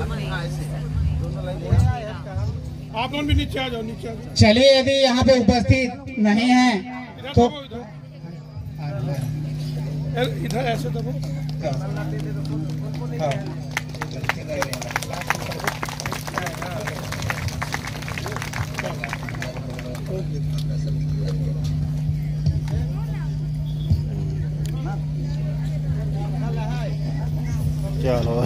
आप लोग भी नीचे आ जाओ, नीचे आ जाओ। चलिए, यदि यहाँ पे उपस्थित नहीं है तो इधर ऐसे दबो। चलो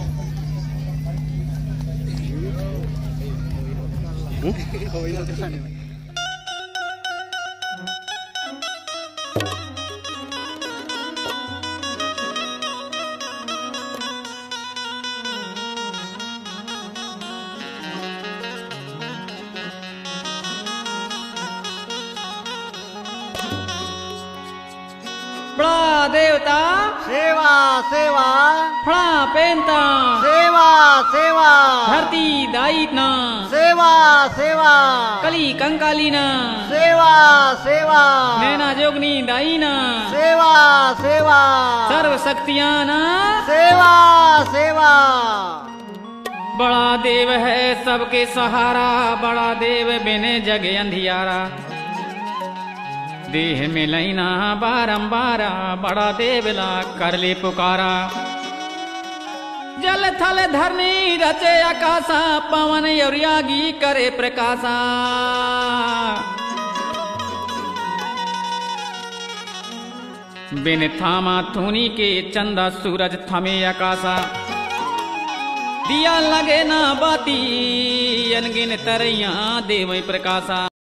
बड़ा देवता सेवा सेवा फड़ा पेंता सेवा सेवा धरती दायित्ना सेवा सेवा कली कंकालीना सेवा सेवा नैना जोगनी दायीना सेवा सेवा सर्व शक्तियाना सेवा सेवा। बड़ा देव है सबके सहारा, बड़ा देव बिने जग अंधियारा। देह में लैना बारंबारा, बड़ा देवला कर ले पुकारा। जल थल धरनी रचे आकाशा, पवन योरियागी करे प्रकाशा। बिन थामा थूनी के चंदा सूरज थमे आकाशा। दिया लगे ना बाती अनगिन तरैया देव प्रकाशा।